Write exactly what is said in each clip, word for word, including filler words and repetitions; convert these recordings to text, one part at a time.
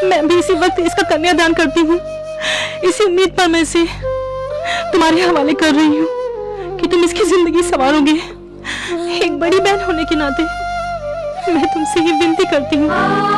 मैं भी इसी वक्त इसका कन्यादान करती हूँ। इसी उम्मीद पर मैं इसे तुम्हारे हवाले कर रही हूँ कि तुम इसकी जिंदगी संवारोगे। एक बड़ी बहन होने के नाते मैं तुमसे ये विनती करती हूँ।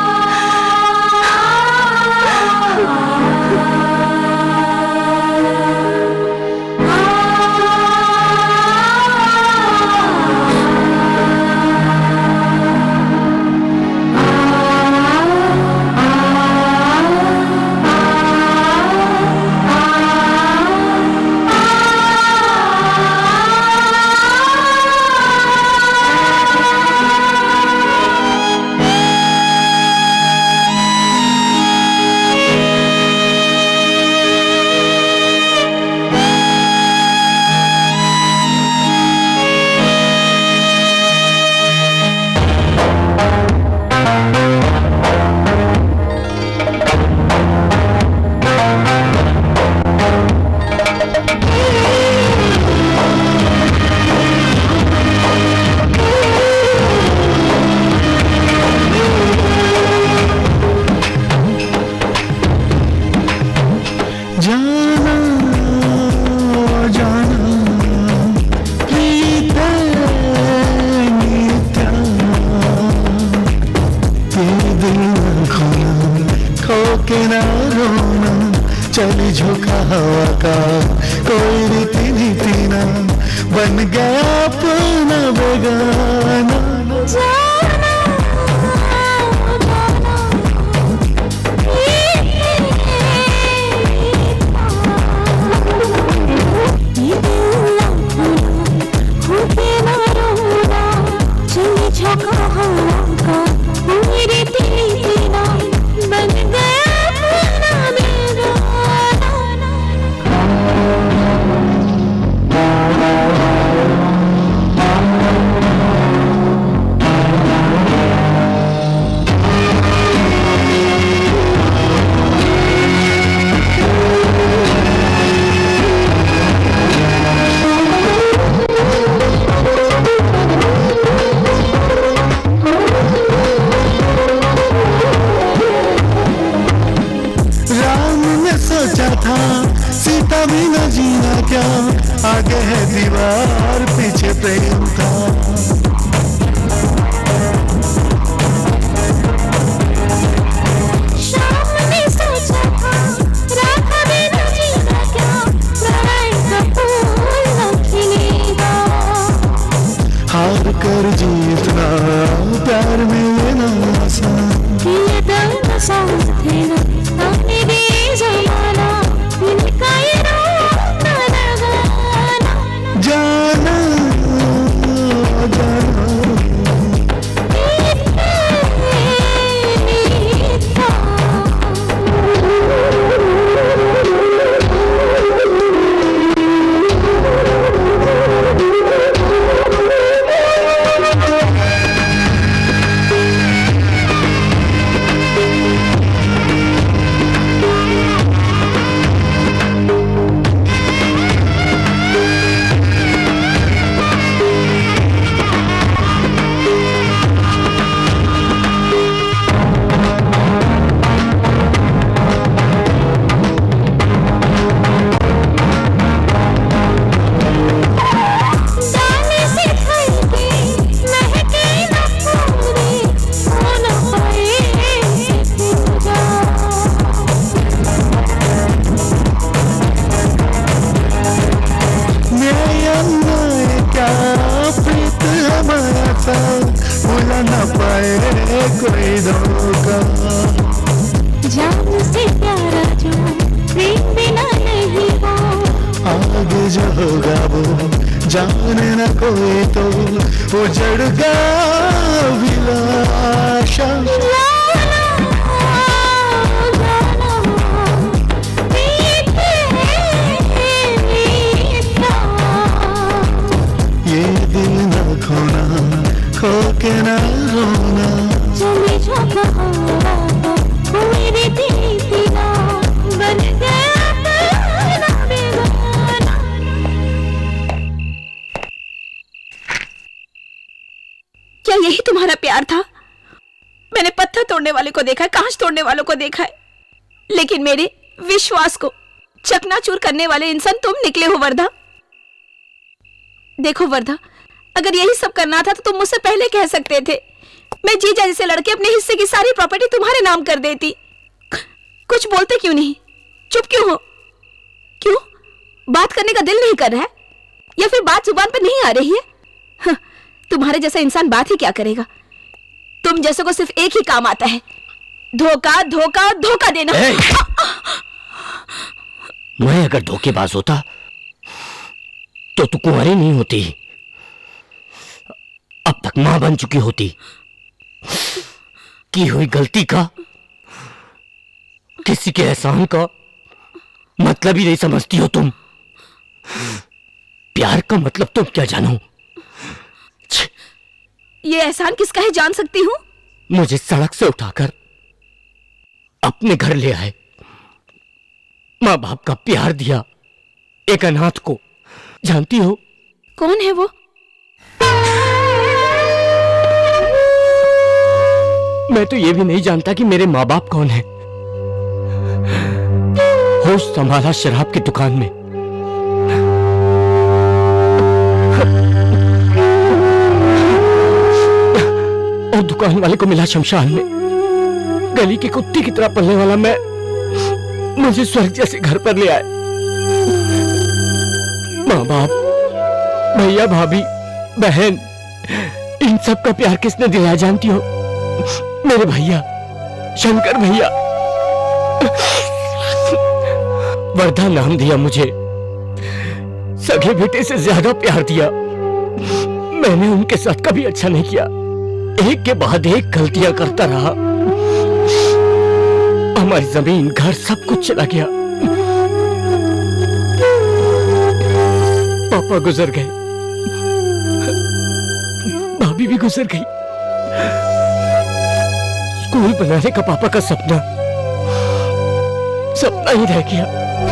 चली झोंका हवा का कोई रीति नीति ना बन गया अपना बेगाना। सीता भी न जीना क्या, आगे है दीवार पीछे प्रेम था। शाम ने सोचा था राधा भी न जीना क्या, प्रणय का फूल न खिलेगा। हार कर जीतना प्यार में लेना आसान, ये दर्द साथ है ना आने दे ज़माना, इनका ये रोना लगाना। जाना जाना भूला न पाए कोई धोखा। जान से प्यारा जो प्रेम बिना नहीं हो, आगे जो होगा वो जाने न कोई तो उजड़गा विलाशा। ये दिल न खोना खो के न रोना, चली झोंका हवा का कोई रीति नीति ना बन गया अपना बेगाना। क्या यही तुम्हारा प्यार था? मैंने पत्थर तोड़ने तोड़ने वाले को देखा है, कांच तोड़ने वालों को देखा है, लेकिन मेरे विश्वास को चकनाचूर करने वाले इंसान तुम निकले हो वर्धा। देखो वर्धा, अगर यही सब करना था तो तुम मुझसे पहले कह सकते थे। मैं जीजा जी से लड़के अपने हिस्से की सारी प्रॉपर्टी तुम्हारे नाम कर देती। कुछ बोलते क्यों नहीं? चुप क्यों हो? क्यों? बात करने का दिल नहीं कर रहा है या फिर बात जुबान पर नहीं आ रही है? हाँ, तुम्हारे जैसा इंसान बात ही क्या करेगा? तुम जैसे को सिर्फ एक ही काम आता है, धोखा धोखा और धोखा देना। मैं अगर धोखेबाज होता तो तू कुंवारी नहीं होती, अब तक मां बन चुकी होती। की हुई गलती का, किसी के एहसान का मतलब ही नहीं समझती हो तुम। प्यार का मतलब तुम क्या जानो? ये एहसान किसका है जान सकती हूँ? मुझे सड़क से उठाकर अपने घर ले आए, माँ बाप का प्यार दिया एक अनाथ को। जानती हो कौन है वो? मैं तो ये भी नहीं जानता कि मेरे माँ बाप कौन है। होश संभाला शराब की दुकान में, और दुकान वाले को मिला शमशान में। गली की कुत्ती की तरह पलने वाला मैं मुझे स्वर्ग जैसे घर पर ले आए। माँ बाप, भैया भाभी, बहन, इन सब का प्यार किसने दिलाया जानती हो? मेरे भैया शंकर भैया। वर्धा नाम दिया मुझे, सगे बेटे से ज्यादा प्यार दिया। मैंने उनके साथ कभी अच्छा नहीं किया, एक के बाद एक गलतियां करता रहा। हमारी जमीन, घर, सब कुछ चला गया। पापा गुजर गए, भाभी भी गुजर गई। स्कूल बनाने का पापा का सपना सपना ही रह गया।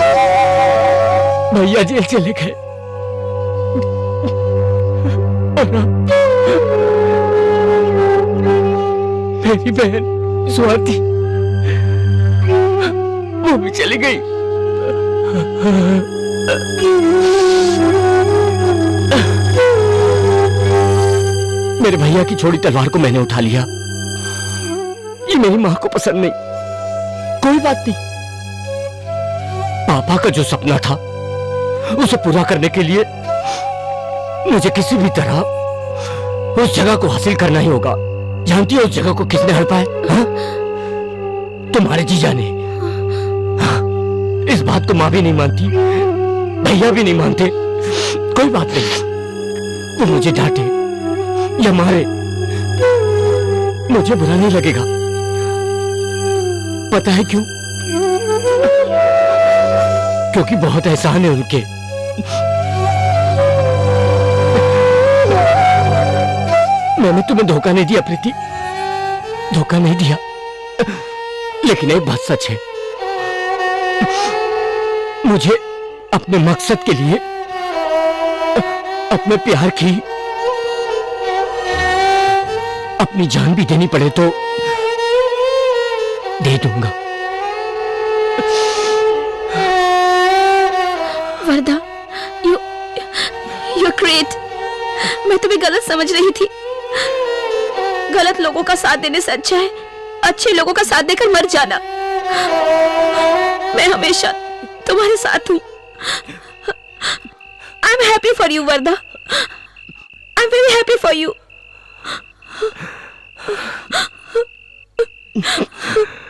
भैया जेल चले गए और मेरी बहन स्वाति वो भी चली गई। मेरे भैया की छोड़ी तलवार को मैंने उठा लिया। ये मेरी मां को पसंद नहीं। कोई बात नहीं, पापा का जो सपना था उसे पूरा करने के लिए मुझे किसी भी तरह उस जगह को हासिल करना ही होगा। जानती हो उस जगह को किसने हड़ पाए? हाँ? तुम्हारे जीजा ने। हाँ, इस बात को मां भी नहीं मानती, भैया भी नहीं मानते। कोई बात नहीं, वो मुझे डांटे या मारे, मुझे बुरा नहीं लगेगा। पता है क्यों? क्योंकि बहुत एहसान है उनके। मैंने तुम्हें धोखा नहीं दिया प्रीति, धोखा नहीं दिया। लेकिन एक बात सच है, मुझे अपने मकसद के लिए अपने प्यार की अपनी जान भी देनी पड़े तो दे दूंगा। Vardha, you you are great. मैं तुम्हें गलत समझ रही थी। गलत लोगों का साथ देने से अच्छा है अच्छे लोगों का साथ देकर मर जाना। मैं हमेशा तुम्हारे साथ हूं। I am happy for you Vardha, I am very happy for you.